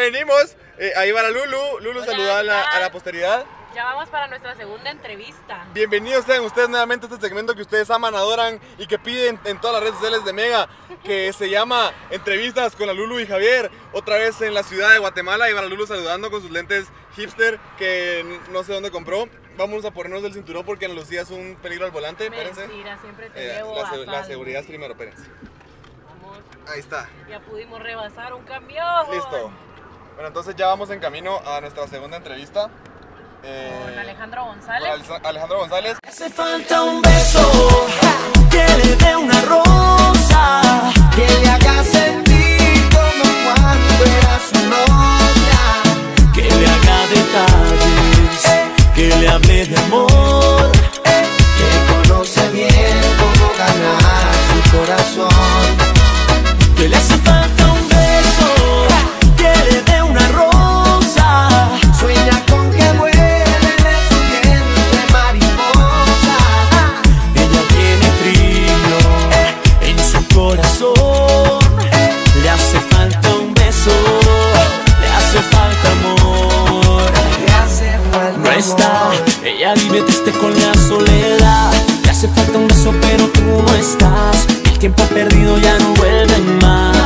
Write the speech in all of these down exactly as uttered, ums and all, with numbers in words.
venimos. Eh, ahí va la Lulu. Lulu, saluda a la, a la posteridad. Ya vamos para nuestra segunda entrevista. Bienvenidos sean ustedes nuevamente a este segmento que ustedes aman, adoran y que piden en todas las redes sociales de Mega, que se llama Entrevistas con la Lulu y Javier. Otra vez en la ciudad de Guatemala. Y va la Lulu saludando con sus lentes hipster que no sé dónde compró. Vamos a ponernos el cinturón porque Ana Lucía es un peligro al volante. Espérense. Mentira, siempre te Eh, llevo la, a se- la salvo. seguridad es primero, espérense. Vamos, Ahí está. ya pudimos rebasar un camión. Listo. Bueno, entonces ya vamos en camino a nuestra segunda entrevista. Eh, Con Alejandro con González. Ale- Alejandro González. Hace falta un beso que le dé una rosa, que le haga sentir como cuando era su novia, que le haga detalles, que le hable de amor, que conoce bien cómo ganar su corazón, que le hace falta un beso que le dé una rosa, sueña con que vuele en su vientre mariposa, ella tiene frío en su corazón, le hace falta un beso, le hace falta amor, le hace falta no está, ella vive triste con la soledad, le hace falta un beso pero tú no estás, el tiempo perdido ya no vuelve más.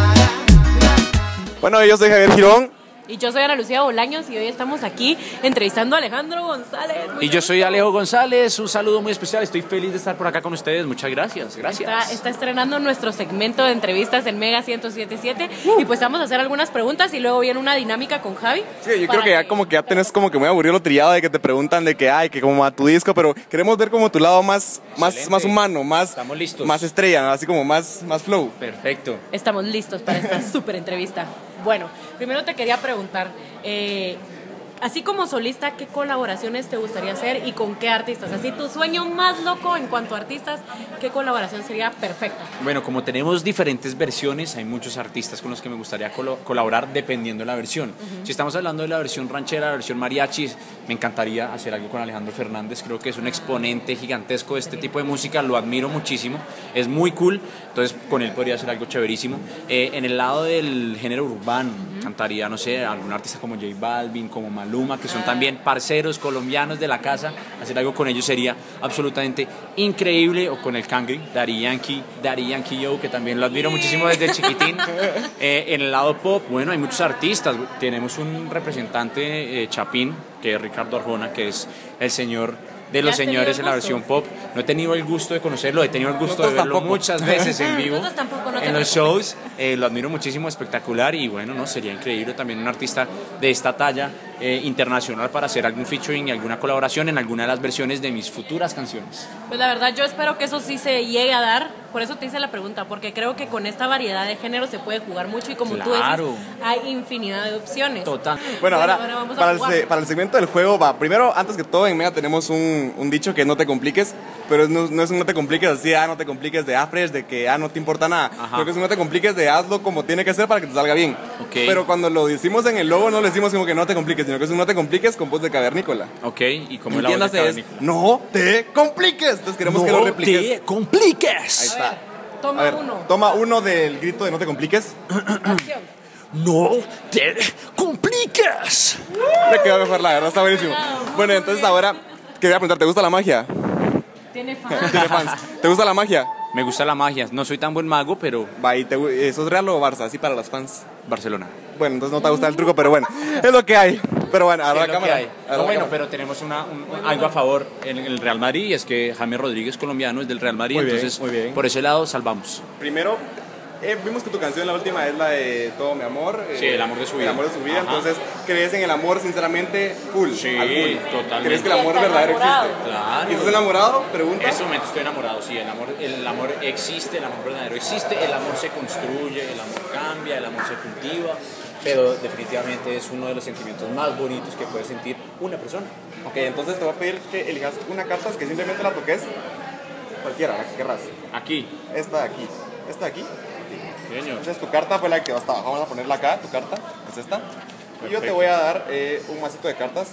Bueno, yo soy Javier Girón. Y yo soy Ana Lucía Bolaños y hoy estamos aquí entrevistando a Alejandro González. Y yo soy Alejo González, un saludo muy especial, estoy feliz de estar por acá con ustedes, muchas gracias, gracias. Está, está estrenando nuestro segmento de entrevistas en Mega ciento siete punto siete Uh. y pues vamos a hacer algunas preguntas y luego viene una dinámica con Javi. Sí, yo creo para que ya como que ya tenés como que muy aburrido lo trillado de que te preguntan de que ay, que como a tu disco, pero queremos ver como tu lado más, más, Excelente. más humano, más, Estamos listos. más estrella, ¿no? Así como más, más flow. Perfecto. Estamos listos para esta súper entrevista. Bueno, primero te quería preguntar, eh, así como solista, ¿qué colaboraciones te gustaría hacer y con qué artistas? Así tu sueño más loco en cuanto a artistas, ¿qué colaboración sería perfecta? Bueno, como tenemos diferentes versiones, hay muchos artistas con los que me gustaría colo- colaborar dependiendo de la versión. Si estamos hablando de la versión ranchera, la versión mariachi, me encantaría hacer algo con Alejandro Fernández, creo que es un exponente gigantesco de este tipo de música, lo admiro muchísimo, es muy cool, entonces con él podría hacer algo chéverísimo. Eh, en el lado del género urbano, cantaría, no sé, algún artista como J Balvin, como Maluma, que son también parceros colombianos de la casa, hacer algo con ellos sería absolutamente increíble, o con el Cangri, Daddy Yankee, Daddy Yankee Yo, que también lo admiro muchísimo desde chiquitín. Eh, en el lado pop, bueno, hay muchos artistas, tenemos un representante eh, chapín, que es Ricardo Arjona, que es el señor de ¿Ya los has tenido señores el en la gusto? versión pop. No he tenido el gusto de conocerlo, he tenido el gusto Nosotros de verlo tampoco. muchas veces en vivo. Nosotros tampoco, no te en los preocupes. shows, eh, lo admiro muchísimo, espectacular, y bueno, no, sería increíble también un artista de esta talla eh, internacional para hacer algún featuring y alguna colaboración en alguna de las versiones de mis futuras canciones. Pues la verdad yo espero que eso sí se llegue a dar, por eso te hice la pregunta, porque creo que con esta variedad de géneros se puede jugar mucho y como Claro. tú dices, hay infinidad de opciones. Total. Bueno, ahora, vamos a para, el, jugar. se- para el segmento del juego, va, primero, antes que todo, en Mega tenemos un, un dicho que no te compliques, pero no, no es un no te compliques así, ah, no te compliques de afresh, de que ah, no te importa nada. Ajá. Creo que es un no te compliques de hazlo como tiene que ser para que te salga bien. Ok. Pero cuando lo decimos en el logo, no le decimos como que no te compliques, sino que es un no te compliques con voz de cavernícola. Ok, y como la voz de Entiéndase, es Cavernícola. no te compliques. Entonces queremos que lo repliques. te compliques. Ahí está. Toma A ver, uno. toma uno del grito de no te compliques. Acción. No te compliques. Me quedó mejor, la verdad, está buenísimo. Bueno, entonces ahora quería preguntar, ¿te gusta la magia? Tiene fan. Tiene fans. ¿Te gusta la magia? Me gusta la magia, no soy tan buen mago, pero Va, ¿y te, gu- eh, sos Real o Barça? Así para las fans. Barcelona. Bueno, entonces no te gusta el truco, pero bueno, es lo que hay. Pero bueno, ahora Sí, la lo que cámara. hay. ahora No, la bueno, cámara. pero tenemos una, un- algo a favor en el Real Madrid, y es que James Rodríguez, colombiano, es del Real Madrid, Muy bien, entonces muy bien. por ese lado salvamos. Primero, eh, vimos que tu canción, la última, es la de Todo mi amor. eh, Sí, el amor de su vida. El amor de su vida, Ajá. entonces, ¿crees en el amor sinceramente full? Sí, al full? totalmente. ¿Crees que el amor Y está verdadero enamorado. existe? Claro. ¿Y estás enamorado? Pregunta. En este momento estoy enamorado, sí, el amor, el amor existe, el amor verdadero existe, el amor se construye, el amor cambia, el amor se cultiva, pero definitivamente es uno de los sentimientos más bonitos que puede sentir una persona. Ok, entonces te voy a pedir que elijas una carta que simplemente la toques. Cualquiera, la que querrás. Aquí, Esta de aquí. Esta de aquí. señor. Entonces tu carta fue la que va hasta abajo. Vamos a ponerla acá, tu carta. Es esta. Y yo te Perfecto. voy a dar eh, un masito de cartas.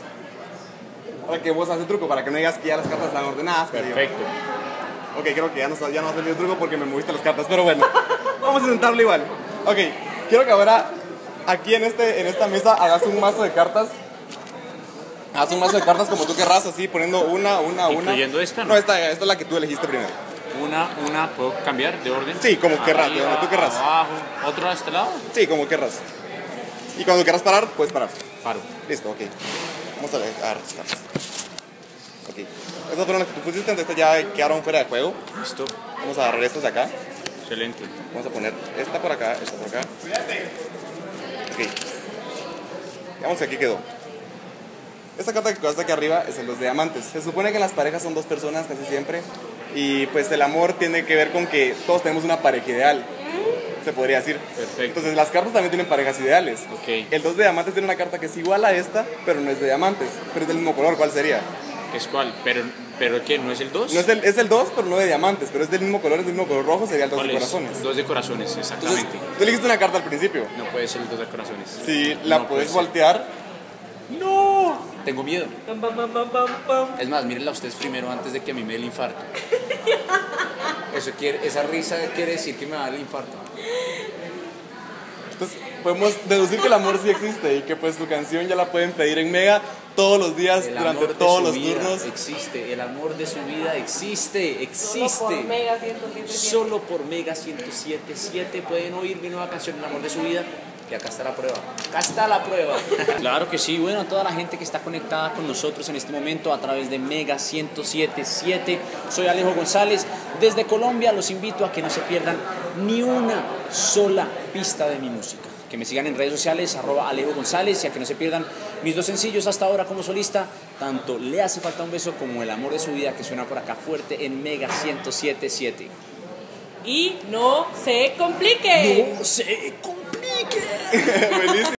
Para que vos hagas el truco, para que no digas que ya las cartas están ordenadas. que digo, Perfecto. Ok, creo que ya no, ya no has el truco porque me moviste las cartas, pero bueno, vamos a intentarlo igual. Ok, quiero que ahora aquí en, este, en esta mesa hagas un mazo de cartas. Haz un mazo de cartas como tú querrás, así poniendo una, una, una. ¿Incluyendo esta, no? No, esta, esta es la que tú elegiste primero. Una, una, ¿puedo cambiar de orden? Sí, como querrás, de Arriba, donde tú querrás. Abajo, ¿otro a este lado? Sí, como querrás. Y cuando quieras parar, puedes parar. Paro. Listo, ok. Vamos a ver, agarrar las cartas. Ok. Estas fueron las que tú pusiste, entonces estas ya quedaron fuera de juego. Listo. Vamos a agarrar estas de acá. Excelente. Vamos a poner esta por acá, esta por acá. Ok. Digamos que aquí quedó. Esta carta que quedaste aquí arriba es el dos de diamantes. Se supone que en las parejas son dos personas casi siempre. Y pues el amor tiene que ver con que todos tenemos una pareja ideal, se podría decir. Perfecto. Entonces las cartas también tienen parejas ideales. Ok. El dos de diamantes tiene una carta que es igual a esta, pero no es de diamantes. Pero es del mismo color, ¿cuál sería? ¿Es cuál? ¿Pero, pero qué? ¿No es el dos? No es el, es el dos, pero no de diamantes. Pero es del mismo color, es del mismo color rojo, sería el dos ¿Cuál de es? corazones. Dos de corazones, Entonces, exactamente. tú elegiste una carta al principio. No puede ser el dos de corazones. Si la No puedes puede ser. voltear. ¡No! Tengo miedo. Es más, mírenla ustedes primero antes de que a mí me dé el infarto. Eso quiere, esa risa quiere decir que me va a dar el infarto. Entonces podemos deducir que el amor sí existe y que pues tu canción ya la pueden pedir en Mega todos los días, El durante amor de todos su los vida turnos. existe, el amor de su vida existe, Solo existe. por Mega ciento siete punto siete. Solo por Mega ciento siete punto siete pueden oír mi nueva canción, El amor de su vida. Y acá está la prueba. Acá está la prueba. Claro que sí. Bueno, a toda la gente que está conectada con nosotros en este momento a través de Mega ciento siete punto siete. Soy Alejo González. Desde Colombia los invito a que no se pierdan ni una sola pista de mi música. Que me sigan en redes sociales, arroba Alejo González, y a que no se pierdan mis dos sencillos hasta ahora como solista, tanto Le hace falta un beso como El amor de su vida, que suena por acá fuerte en Mega ciento siete punto siete. Y no se complique. No se complique. Buenísimo.